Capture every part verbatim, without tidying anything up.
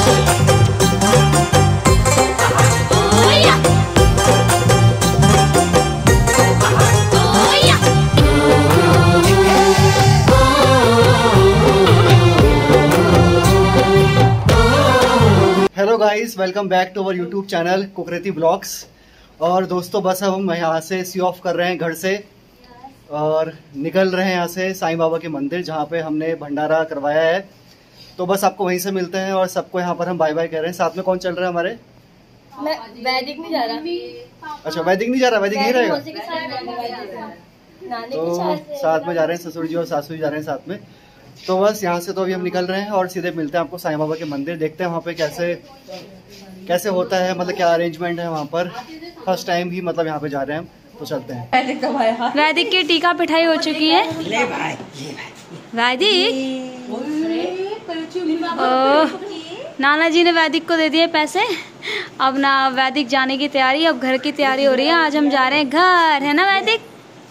Hello guys, welcome back to our YouTube channel Kukreti blogs. और दोस्तों, बस अब हम यहाँ से सी ऑफ कर रहे हैं घर से और निकल रहे हैं यहाँ से साईं बाबा के मंदिर, जहाँ पे हमने भंडारा करवाया है। तो बस आपको वहीं से मिलते हैं और सबको यहाँ पर हम बाय बाय कह रहे हैं। साथ में कौन चल रहा है हमारे? वैदिक नहीं जा रहा। अच्छा, वैदिक नहीं जा रहा, वैदिक नहीं रहेगा। तो साथ में जा रहे हैं, ससुर जी और सासू जी जा रहे हैं साथ में। तो बस यहाँ से तो अभी हम निकल रहे हैं और सीधे मिलते हैं आपको साईं बाबा के मंदिर। देखते हैं वहाँ पे कैसे कैसे होता है, मतलब क्या अरेंजमेंट है वहाँ पर। फर्स्ट टाइम ही मतलब यहाँ पे जा रहे हैं हम, तो चलते हैं। वैदिक की टीका पिठाई हो चुकी है। वैदिक, नाना जी ने वैदिक को दे दिए पैसे। अब ना वैदिक जाने की तैयारी, अब घर की तैयारी हो रही है। आज हम जा रहे हैं घर, है ना वैदिक?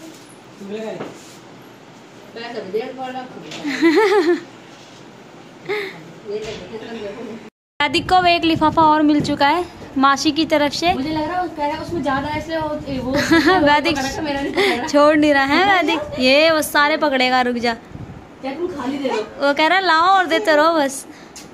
वैदिक को एक लिफाफा और मिल चुका है मासी की तरफ से। मुझे लग रहा है उसमें ज्यादा ऐसे वो वैदिक छोड़ नहीं रहा है। वैदिक ये वो सारे पकड़ेगा, रुक जा। क्या तुम खाली दे रहे हो? वो कह रहा है लाओ और देते रहो बस।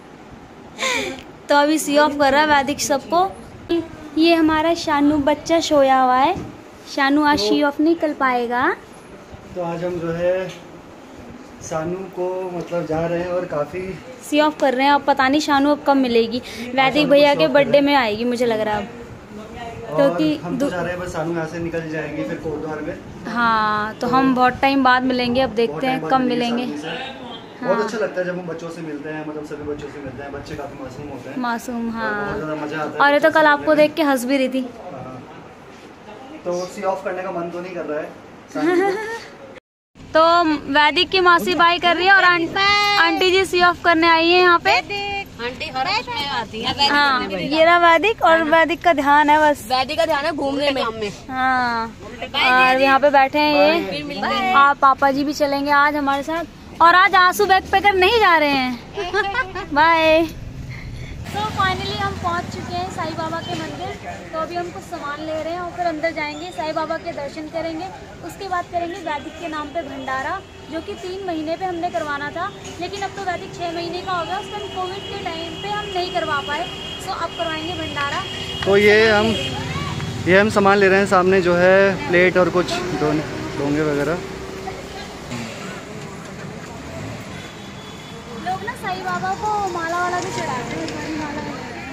तो अभी सी ऑफ कर रहा है वैदिक सबको। ये हमारा शानू बच्चा सोया हुआ है। शानू आज सी ऑफ नहीं कर पाएगा। तो आज हम जो है शानू को मतलब जा रहे हैं और काफी सी ऑफ कर रहे हैं। अब पता नहीं शानू अब कब मिलेगी। वैदिक भैया के बर्थडे में आएगी मुझे लग रहा है अब, क्योंकि हम तो जा रहे हैं बस। शानू यहाँ से निकल जाएगी फिर कोटद्वार में। हाँ, तो हम बहुत टाइम बाद मिलेंगे। अब देखते हैं कब मिलेंगे। बहुत अच्छा लगता है जब हम बच्चों से मिलते हैं, मतलब सभी बच्चों से मिलते हैं। बच्चे काफी मासूम होते हैं। मासूम, हाँ। बहुत ज्यादा मजा आता है। और ये तो कल आपको देख के हंस भी रही थी। तो सी ऑफ करने का मन तो नहीं कर रहा है। तो वैदिक की मासी बाई कर रही है और आंटी जी सी ऑफ करने आई है यहाँ पे। आंटी हर में आती है। हाँ, ये रहा वैदिक। और वैदिक का ध्यान है बस, वैदिक का ध्यान है घूमने में। हाँ, और यहाँ पे बैठे हैं ये। आप पापा जी भी चलेंगे आज हमारे साथ। और आज आंसू बैग पैकर नहीं जा रहे हैं। बाय। तो फाइनली हम पहुंच चुके हैं साईं बाबा के मंदिर। तो अभी हम कुछ सामान ले रहे हैं और फिर अंदर जाएंगे, साईं बाबा के दर्शन करेंगे। उसके बाद करेंगे वैदिक के नाम पे भंडारा, जो कि तीन महीने पे हमने करवाना था, लेकिन अब तो वैदिक छः महीने का हो गया। उस टाइम कोविड के टाइम पे हम नहीं करवा पाए, तो अब करवाएंगे भंडारा। तो ये हम ये हम सामान ले रहे हैं। सामने जो है प्लेट और कुछ डोंगे वगैरह। लोग ना साईं बाबा को माला वाला भी चढ़ाते हैं, बड़ी माला।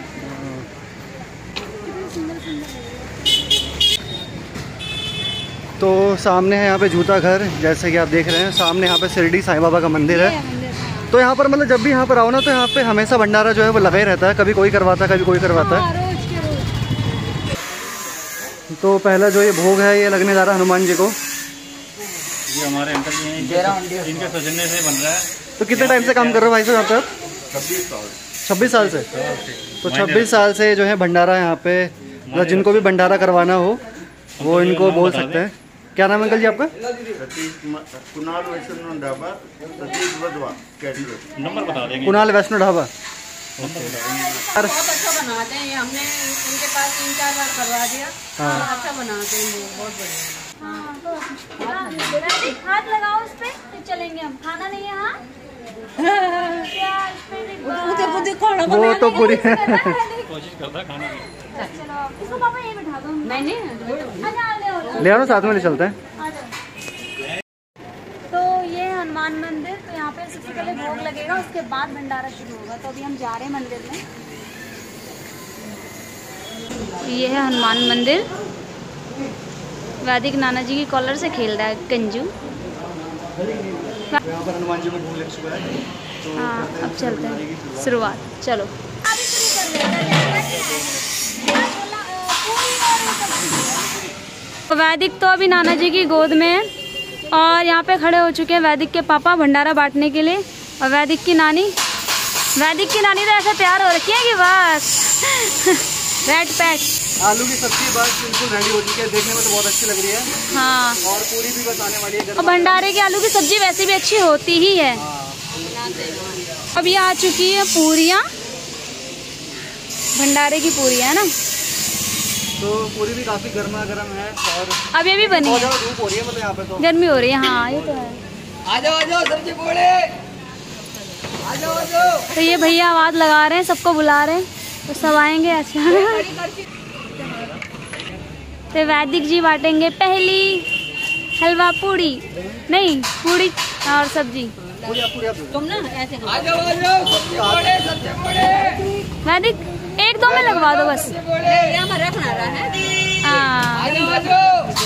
कितनी सुंदर सुंदर। तो सामने है यहाँ पे जूता घर, जैसे कि आप देख रहे हैं। सामने यहाँ पे शिरडी साईं बाबा का मंदिर है। तो यहाँ पर मतलब जब भी यहाँ पर आओ ना, तो यहाँ पे हमेशा भंडारा जो है वो लगा ही रहता है। कभी कोई करवाता है, कभी कोई करवाता है। तो पहला जो ये भोग है ये लगने जा रहा है हनुमान जी को। ये हमारे अंकल जी हैं, इनके, इनके सौजन्य से बन रहा है। तो कितने टाइम से काम कर रहे हो भाई साहब यहाँ पे? छब्बीस साल छब्बीस साल से। तो छब्बीस साल से जो है भंडारा यहाँ पे, मतलब जिनको भी भंडारा करवाना हो वो इनको बोल सकते हैं। क्या नाम है अंकल जी आपका? कुणाल वैष्णो ढाबा, सतीश वधवा कैटरर। नंबर बता देंगे। कुणाल वैष्णो ढाबा। बहुत अच्छा बनाते हैं। हमने उनके पास तीन चार बार करवा दिया। हाँ, अच्छा बनाते हैं वो, बहुत बढ़िया। हाथ लगाओ उस पे, फिर चलेंगे हम। खाना नहीं है। हाँ, वो तो पूरी कोशिश करता खाने की। इसको पापा ये बिठा दो। नहीं नहीं, ले आओ, साथ में ले चलते हैं। तो ये है हनुमान मंदिर। तो यहाँ पे सबसे पहले भोग लगेगा, उसके बाद भंडारा शुरू होगा। तो अभी हम जा रहे हैं मंदिर में। ये है हनुमान मंदिर। वैदिक नाना जी की कॉलर से खेल रहा है कंजू। यहाँ पर हनुमान जी को भोग लग चुका है। तो हाँ, अब चलते हैं शुरुआत। चलो वैदिक तो अभी नाना जी की गोद में है और यहाँ पे खड़े हो चुके हैं वैदिक के पापा भंडारा बांटने के लिए। और वैदिक की नानी वैदिक की नानी तो ऐसे तैयार हो रखी है कि बस रेड पैक। आलू की सब्जी बस बिल्कुल रेडी हो चुकी है। देखने में तो बहुत अच्छी लग रही है। हाँ, और पूरी भी बस आने वाली है। और भंडारे की आलू की सब्जी वैसे भी अच्छी होती ही है। अब ये आ चुकी है पूरियाँ भंडारे की पूरी है ना, तो पूरी भी काफी गर्मा गर्म है और अब ये भी बनी बहुत है। ज्यादा धूप हो रही है मतलब यहाँ पे तो। गर्मी हो रही है, हाँ ये तो है। आ जाओ आ जाओ सब्जी बोले, आ जाओ आ जाओ। तो ये भैया आवाज लगा रहे हैं, सबको बुला रहे हैं, तो सब आएंगे। अच्छा तो वैदिक जी बांटेंगे पहली हलवा पूड़ी, नहीं पूड़ी और सब्जी। पूरी आप पूरी आप तुम ना ऐसे आ जाओ आ जाओ सब्जी बोले, सब्जी बोले। वैदिक एक दो में लगवा दो बस। ये हमारा रखना रहा है। हाँ आ जाओ आ जाओ।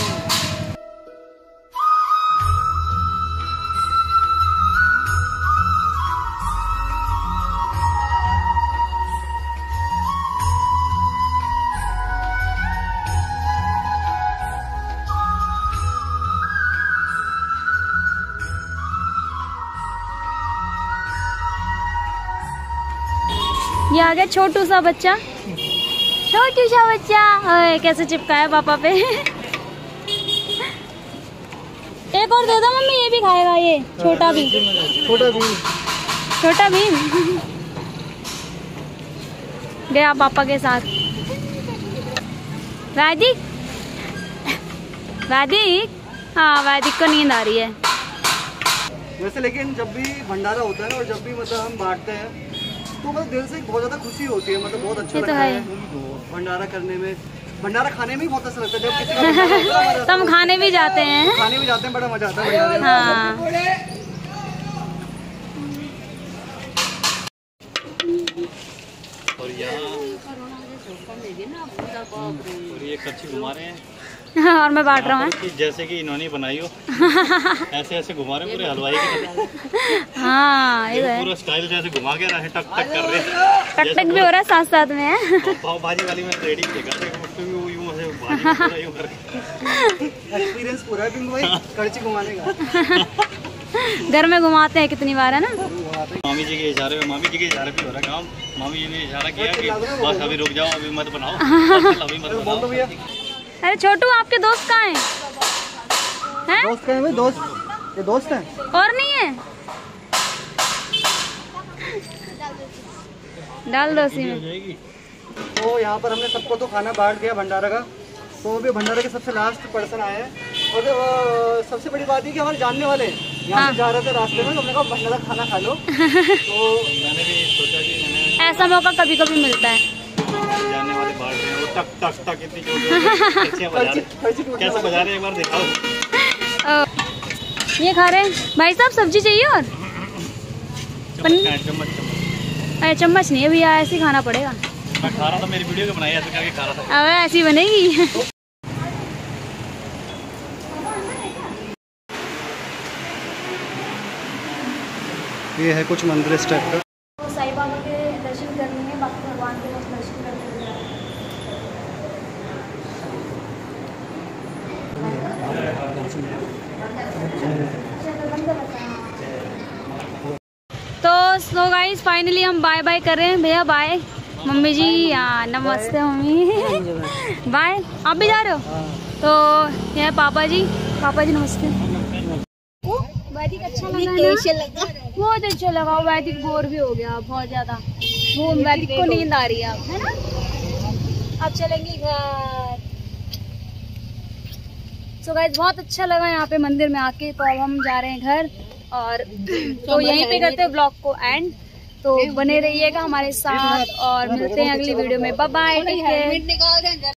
ये आ गया छोटू सा बच्चा, छोटू सा बच्चा। ओए, कैसे चिपकाया पापा पे। एक और दे दो मम्मी, ये भी खाएगा, ये छोटा भी, छोटा भी छोटा भी गया पापा के साथ। वैदिक वैदिक हाँ वैदिक को नींद आ रही है वैसे। लेकिन जब भी भंडारा होता है ना और जब भी मतलब हम बांटते हैं तो मतलब दिल से बहुत ज्यादा खुशी होती है, मतलब बहुत अच्छा ये तो लगता है। है भंडारा करने में। भंडारा खाने में भी बहुत अच्छा लगता है, जब किसी का भंडारा होता है, हमारे तो हम खाने भी जाते हैं। खाने भी जाते हैं, बड़ा मजा आता है भंडारे में। हाँ और यहाँ और ये कच्ची घुमा रहे हैं और मैं बांट रहा हूँ। कि जैसे कि इन्होंने बनाई हो ऐसे ऐसे घुमा रहे हैं पूरे हलवाई की तरह। हाँ ये तो ये है। पूरा स्टाइल जैसे घुमा के रहे टक टक कर रहे हैं। टक टक भी हो रहा है साथ साथ में है। पाव भाजी वाली में रेडी देखा उसको भी वो यूं ऐसे भाजी पूरा यूं करके एक्सपीरियंस पूरा है पिंकू भाई कड़ची घुमाने का। घर में घुमाते हैं कितनी बार है ना। मामी जी के इशारे पे मामी जी के इशारे पे हो रहा है काम। मामी जी ने इशारा किया कि बस अभी रुक जाओ, अभी मत बनाओ, अभी मत बोल दो बनाओ। भैया। अरे छोटू आपके दोस्त कहाँ हैं? हैं? दोस्त कहे भाई, दोस्त ये दोस्त हैं। और नहीं है? डाल दो उसी में। तो यहाँ पर हमने सबको तो खाना बांट दिया भंडारा का, तो अभी भंडारा के सबसे लास्ट पर्सन आए हैं। और अ, सबसे बड़ी बात है कि हमारे जानने वाले यहाँ से जा रहे थे रास्ते में, तो हमने कहा भंडारा खाना खा लो। तो मैंने भी सोचा कि मैंने ऐसा मौका कभी कभी मिलता है। जाने वाले बांट रहे हैं वो टक टक टक इतनी जोर जोर से बजा रहे हैं। कड़ची टूटने कैसे वाला बजा रहे हैं एक बार दिखाओ। ओ, ये खा रहे हैं भाई साहब। सब्जी चाहिए और चम्मच खाएं, चम्मच चम्मच। अरे चम्मच नहीं है भैया, ऐसे ही खाना पड़ेगा। मैं खा रहा था, मेरी वीडियो को बनाई ऐसे करके खा रहा था। अब ऐसी बनेगी। ये है कुछ मंदिर इस टाइप का। साईं बाबा के दर्शन करने में, बाकी भगवान के दर्शन करने में। तो सो गाइस फाइनली हम बाय बाय कर रहे हैं। भैया बाय। मम्मी जी हाँ नमस्ते मम्मी। बाय। आप भी जा रहे हो? तो ये है पापा जी। पापा जी नमस्ते। वैदिक अच्छा लगा ना? बहुत अच्छा लगा। वैदिक बोर भी हो गया बहुत ज्यादा। वो वैदिक को नींद आ रही है अब, है ना? अब चलेंगे घर। सो गाइस बहुत अच्छा लगा यहाँ पे मंदिर में आके। तो अब हम जा रहे हैं घर और तो यहीं पे करते हैं ब्लॉग को एंड। तो बने रहिएगा हमारे साथ और मिलते हैं अगली वीडियो में। Bye bye, take care.